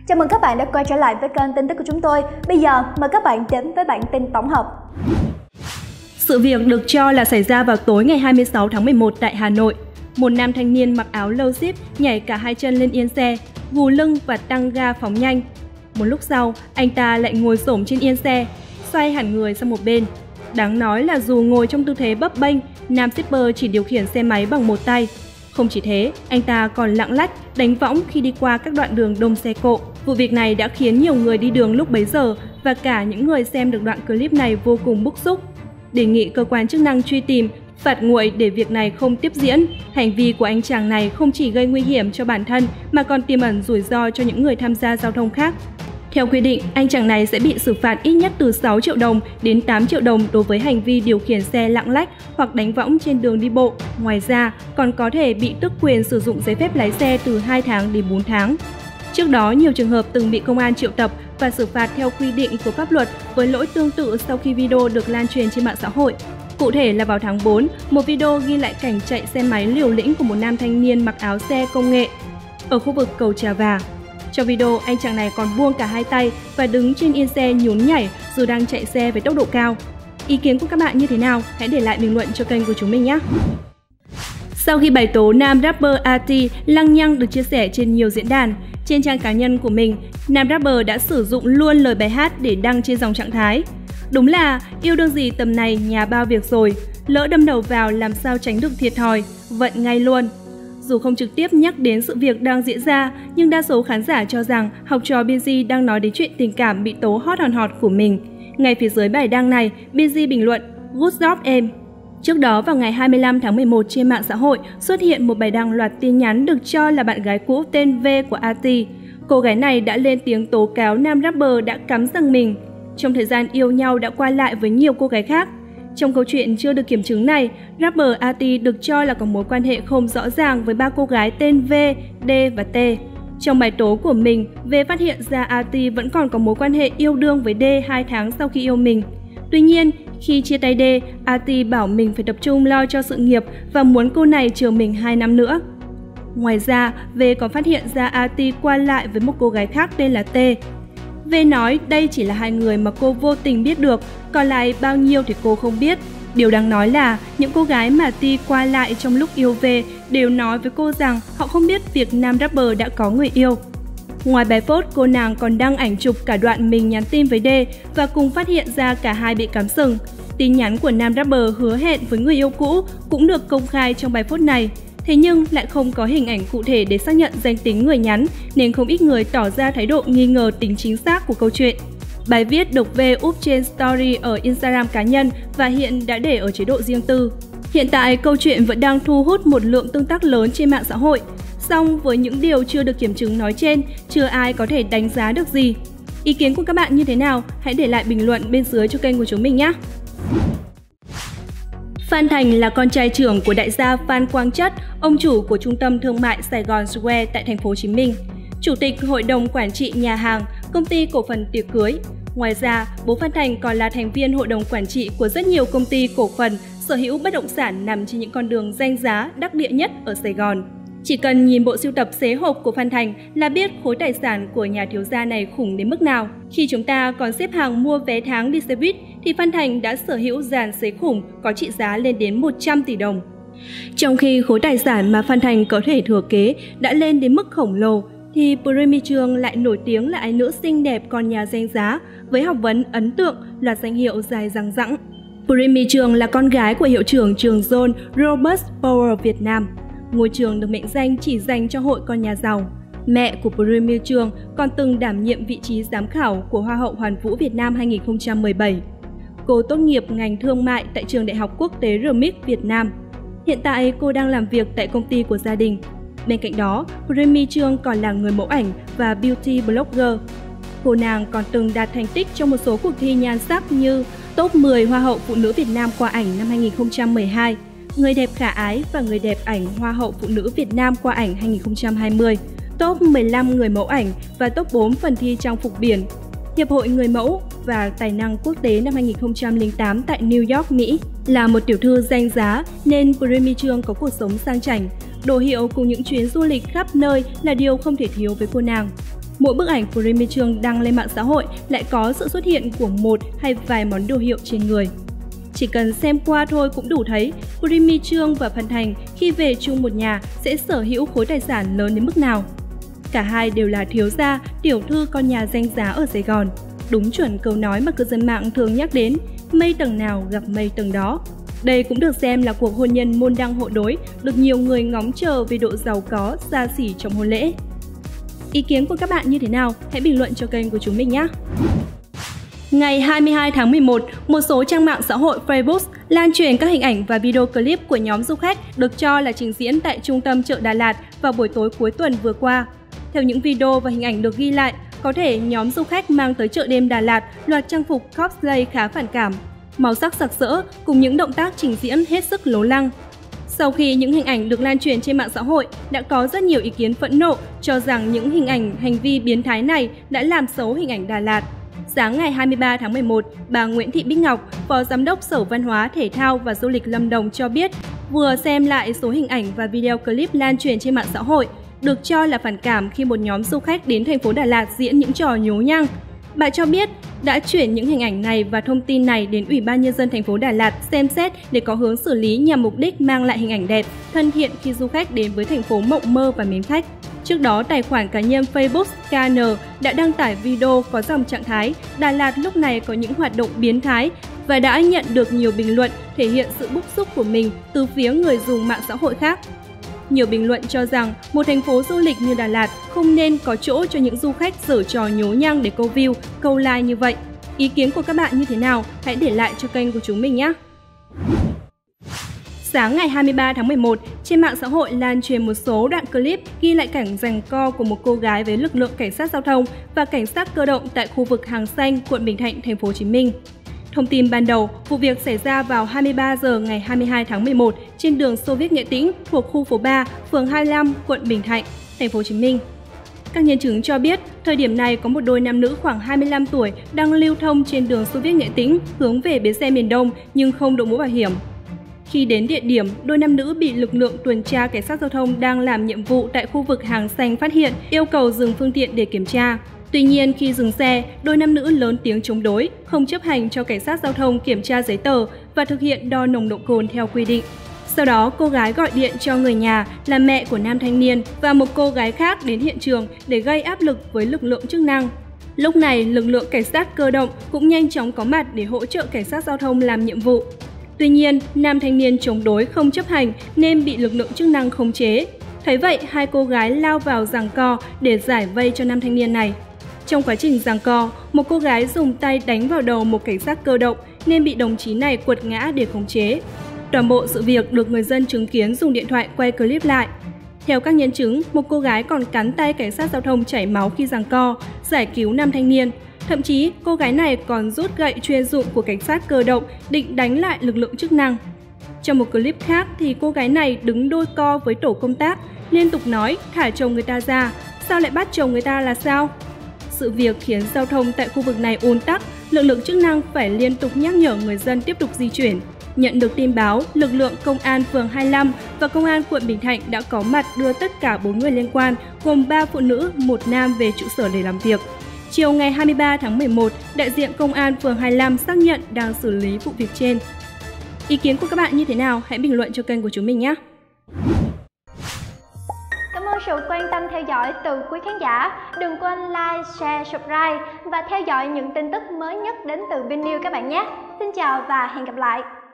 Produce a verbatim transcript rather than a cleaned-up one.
Chào mừng các bạn đã quay trở lại với kênh tin tức của chúng tôi. Bây giờ mời các bạn đến với bản tin tổng hợp. Sự việc được cho là xảy ra vào tối ngày hai mươi sáu tháng mười một tại Hà Nội. Một nam thanh niên mặc áo lâu zip nhảy cả hai chân lên yên xe, gù lưng và tăng ga phóng nhanh. Một lúc sau, anh ta lại ngồi xổm trên yên xe, xoay hẳn người sang một bên. Đáng nói là dù ngồi trong tư thế bấp bênh, nam shipper chỉ điều khiển xe máy bằng một tay. Không chỉ thế, anh ta còn lạng lách, đánh võng khi đi qua các đoạn đường đông xe cộ. Vụ việc này đã khiến nhiều người đi đường lúc bấy giờ và cả những người xem được đoạn clip này vô cùng bức xúc. Đề nghị cơ quan chức năng truy tìm, phạt nguội để việc này không tiếp diễn. Hành vi của anh chàng này không chỉ gây nguy hiểm cho bản thân mà còn tiềm ẩn rủi ro cho những người tham gia giao thông khác. Theo quy định, anh chàng này sẽ bị xử phạt ít nhất từ sáu triệu đồng đến tám triệu đồng đối với hành vi điều khiển xe lạng lách hoặc đánh võng trên đường đi bộ. Ngoài ra, còn có thể bị tước quyền sử dụng giấy phép lái xe từ hai tháng đến bốn tháng. Trước đó, nhiều trường hợp từng bị công an triệu tập và xử phạt theo quy định của pháp luật với lỗi tương tự sau khi video được lan truyền trên mạng xã hội. Cụ thể là vào tháng bốn, một video ghi lại cảnh chạy xe máy liều lĩnh của một nam thanh niên mặc áo xe công nghệ ở khu vực cầu Trà Và. Trong video, anh chàng này còn buông cả hai tay và đứng trên yên xe nhún nhảy dù đang chạy xe với tốc độ cao. Ý kiến của các bạn như thế nào? Hãy để lại bình luận cho kênh của chúng mình nhé! Sau khi bài tố nam rapper a tê lăng nhăng được chia sẻ trên nhiều diễn đàn, trên trang cá nhân của mình, nam rapper đã sử dụng luôn lời bài hát để đăng trên dòng trạng thái. Đúng là yêu đương gì tầm này nhà bao việc rồi, lỡ đâm đầu vào làm sao tránh được thiệt thòi, vận ngay luôn. Dù không trực tiếp nhắc đến sự việc đang diễn ra, nhưng đa số khán giả cho rằng học trò Binz đang nói đến chuyện tình cảm bị tố hot hòn hot của mình. Ngay phía dưới bài đăng này, Binz bình luận, "Good job em." Trước đó vào ngày hai mươi lăm tháng mười một trên mạng xã hội xuất hiện một bài đăng loạt tin nhắn được cho là bạn gái cũ tên V của a tê. Cô gái này đã lên tiếng tố cáo nam rapper đã cắm răng mình. Trong thời gian yêu nhau đã qua lại với nhiều cô gái khác. Trong câu chuyện chưa được kiểm chứng này, rapper a tê được cho là có mối quan hệ không rõ ràng với ba cô gái tên V, D và T. Trong bài tố của mình, V phát hiện ra a tê vẫn còn có mối quan hệ yêu đương với D hai tháng sau khi yêu mình. Tuy nhiên, khi chia tay D, a tê bảo mình phải tập trung lo cho sự nghiệp và muốn cô này chờ mình hai năm nữa. Ngoài ra, V còn phát hiện ra a tê qua lại với một cô gái khác tên là T. V nói đây chỉ là hai người mà cô vô tình biết được, còn lại bao nhiêu thì cô không biết. Điều đáng nói là những cô gái mà T qua lại trong lúc yêu V đều nói với cô rằng họ không biết việc nam rapper đã có người yêu. Ngoài bài post, cô nàng còn đăng ảnh chụp cả đoạn mình nhắn tin với D và cùng phát hiện ra cả hai bị cắm sừng. Tin nhắn của nam rapper hứa hẹn với người yêu cũ cũng được công khai trong bài post này. Thế nhưng lại không có hình ảnh cụ thể để xác nhận danh tính người nhắn, nên không ít người tỏ ra thái độ nghi ngờ tính chính xác của câu chuyện. Bài viết được V up trên story ở Instagram cá nhân và hiện đã để ở chế độ riêng tư. Hiện tại, câu chuyện vẫn đang thu hút một lượng tương tác lớn trên mạng xã hội. Song với những điều chưa được kiểm chứng nói trên, chưa ai có thể đánh giá được gì. Ý kiến của các bạn như thế nào? Hãy để lại bình luận bên dưới cho kênh của chúng mình nhé! Phan Thành là con trai trưởng của đại gia Phan Quang Chất, ông chủ của trung tâm thương mại Sài Gòn Square tại thành phố Hồ Chí Minh, chủ tịch hội đồng quản trị nhà hàng, công ty cổ phần tiệc cưới. Ngoài ra, bố Phan Thành còn là thành viên hội đồng quản trị của rất nhiều công ty cổ phần, sở hữu bất động sản nằm trên những con đường danh giá đắc địa nhất ở Sài Gòn. Chỉ cần nhìn bộ sưu tập xế hộp của Phan Thành là biết khối tài sản của nhà thiếu gia này khủng đến mức nào. Khi chúng ta còn xếp hàng mua vé tháng đi xe buýt thì Phan Thành đã sở hữu dàn xế khủng có trị giá lên đến một trăm tỷ đồng. Trong khi khối tài sản mà Phan Thành có thể thừa kế đã lên đến mức khổng lồ, thì Premy Trương lại nổi tiếng là ái nữ xinh đẹp con nhà danh giá với học vấn ấn tượng, loạt danh hiệu dài dằng dẵng. Premy Trương là con gái của hiệu trưởng trường John Robert Power Việt Nam. Ngôi trường được mệnh danh chỉ dành cho hội con nhà giàu. Mẹ của Premy Trương còn từng đảm nhiệm vị trí giám khảo của Hoa hậu Hoàn vũ Việt Nam hai nghìn không trăm mười bảy. Cô tốt nghiệp ngành thương mại tại trường Đại học Quốc tế rờ em i xê Việt Nam. Hiện tại cô đang làm việc tại công ty của gia đình. Bên cạnh đó, Premy Trương còn là người mẫu ảnh và beauty blogger. Cô nàng còn từng đạt thành tích trong một số cuộc thi nhan sắc như top mười Hoa hậu Phụ nữ Việt Nam qua ảnh năm hai nghìn không trăm mười hai, Người đẹp khả ái và Người đẹp ảnh Hoa hậu Phụ nữ Việt Nam qua ảnh hai nghìn không trăm hai mươi, top mười lăm người mẫu ảnh và top bốn phần thi trang phục biển, Hiệp hội Người mẫu và Tài năng quốc tế năm hai nghìn không trăm lẻ tám tại New York, Mỹ. Là một tiểu thư danh giá nên Premy Trương có cuộc sống sang chảnh, đồ hiệu cùng những chuyến du lịch khắp nơi là điều không thể thiếu với cô nàng. Mỗi bức ảnh Creamy Trương đăng lên mạng xã hội lại có sự xuất hiện của một hay vài món đồ hiệu trên người. Chỉ cần xem qua thôi cũng đủ thấy Creamy Trương và Phan Thành khi về chung một nhà sẽ sở hữu khối tài sản lớn đến mức nào. Cả hai đều là thiếu gia, tiểu thư con nhà danh giá ở Sài Gòn. Đúng chuẩn câu nói mà cư dân mạng thường nhắc đến, mây tầng nào gặp mây tầng đó. Đây cũng được xem là cuộc hôn nhân môn đăng hộ đối, được nhiều người ngóng chờ về độ giàu có, xa xỉ trong hôn lễ. Ý kiến của các bạn như thế nào? Hãy bình luận cho kênh của chúng mình nhé! Ngày hai mươi hai tháng mười một, một số trang mạng xã hội Facebook lan truyền các hình ảnh và video clip của nhóm du khách được cho là trình diễn tại trung tâm chợ Đà Lạt vào buổi tối cuối tuần vừa qua. Theo những video và hình ảnh được ghi lại, có thể nhóm du khách mang tới chợ đêm Đà Lạt loạt trang phục cosplay khá phản cảm, màu sắc sặc sỡ cùng những động tác trình diễn hết sức lố lăng. Sau khi những hình ảnh được lan truyền trên mạng xã hội, đã có rất nhiều ý kiến phẫn nộ cho rằng những hình ảnh hành vi biến thái này đã làm xấu hình ảnh Đà Lạt. Sáng ngày hai mươi ba tháng mười một, bà Nguyễn Thị Bích Ngọc, Phó Giám đốc Sở Văn hóa, Thể thao và Du lịch Lâm Đồng cho biết, vừa xem lại số hình ảnh và video clip lan truyền trên mạng xã hội, được cho là phản cảm khi một nhóm du khách đến thành phố Đà Lạt diễn những trò nhố nhăng. Bà cho biết đã chuyển những hình ảnh này và thông tin này đến Ủy ban Nhân dân thành phố Đà Lạt xem xét để có hướng xử lý nhằm mục đích mang lại hình ảnh đẹp, thân thiện khi du khách đến với thành phố mộng mơ và mến khách. Trước đó, tài khoản cá nhân Facebook ca en đã đăng tải video có dòng trạng thái Đà Lạt lúc này có những hoạt động biến thái và đã nhận được nhiều bình luận thể hiện sự bức xúc của mình từ phía người dùng mạng xã hội khác. Nhiều bình luận cho rằng một thành phố du lịch như Đà Lạt không nên có chỗ cho những du khách giở trò nhố nhăng để câu view, câu like như vậy. Ý kiến của các bạn như thế nào? Hãy để lại cho kênh của chúng mình nhé! Sáng ngày hai mươi ba tháng mười một, trên mạng xã hội lan truyền một số đoạn clip ghi lại cảnh giằng co của một cô gái với lực lượng cảnh sát giao thông và cảnh sát cơ động tại khu vực Hàng Xanh, quận Bình Thạnh, thành phố Hồ Chí Minh. Thông tin ban đầu, vụ việc xảy ra vào hai mươi ba giờ ngày hai mươi hai tháng mười một trên đường Xô Viết Nghệ Tĩnh thuộc khu phố ba, phường hai mươi lăm, quận Bình Thạnh, thành phố Hồ Chí Minh. Các nhân chứng cho biết, thời điểm này có một đôi nam nữ khoảng hai mươi lăm tuổi đang lưu thông trên đường Xô Viết Nghệ Tĩnh hướng về bến xe miền Đông nhưng không đội mũ bảo hiểm. Khi đến địa điểm, đôi nam nữ bị lực lượng tuần tra cảnh sát giao thông đang làm nhiệm vụ tại khu vực Hàng Xanh phát hiện, yêu cầu dừng phương tiện để kiểm tra. Tuy nhiên, khi dừng xe, đôi nam nữ lớn tiếng chống đối, không chấp hành cho cảnh sát giao thông kiểm tra giấy tờ và thực hiện đo nồng độ cồn theo quy định. Sau đó, cô gái gọi điện cho người nhà là mẹ của nam thanh niên và một cô gái khác đến hiện trường để gây áp lực với lực lượng chức năng. Lúc này, lực lượng cảnh sát cơ động cũng nhanh chóng có mặt để hỗ trợ cảnh sát giao thông làm nhiệm vụ. Tuy nhiên, nam thanh niên chống đối không chấp hành nên bị lực lượng chức năng khống chế. Thấy vậy, hai cô gái lao vào giằng co để giải vây cho nam thanh niên này. Trong quá trình giằng co, một cô gái dùng tay đánh vào đầu một cảnh sát cơ động nên bị đồng chí này quật ngã để khống chế. Toàn bộ sự việc được người dân chứng kiến dùng điện thoại quay clip lại. Theo các nhân chứng, một cô gái còn cắn tay cảnh sát giao thông chảy máu khi giằng co, giải cứu nam thanh niên. Thậm chí, cô gái này còn rút gậy chuyên dụng của cảnh sát cơ động định đánh lại lực lượng chức năng. Trong một clip khác thì cô gái này đứng đôi co với tổ công tác, liên tục nói thả chồng người ta ra, sao lại bắt chồng người ta là sao? Sự việc khiến giao thông tại khu vực này ùn tắc, lực lượng chức năng phải liên tục nhắc nhở người dân tiếp tục di chuyển. Nhận được tin báo, lực lượng công an phường hai mươi lăm và công an quận Bình Thạnh đã có mặt đưa tất cả bốn người liên quan, gồm ba phụ nữ, một nam về trụ sở để làm việc. Chiều ngày hai mươi ba tháng mười một, đại diện công an phường hai mươi lăm xác nhận đang xử lý vụ việc trên. Ý kiến của các bạn như thế nào? Hãy bình luận cho kênh của chúng mình nhé! Cảm ơn sự quan tâm theo dõi từ quý khán giả. Đừng quên like, share, subscribe và theo dõi những tin tức mới nhất đến từ Vinnews các bạn nhé! Xin chào và hẹn gặp lại!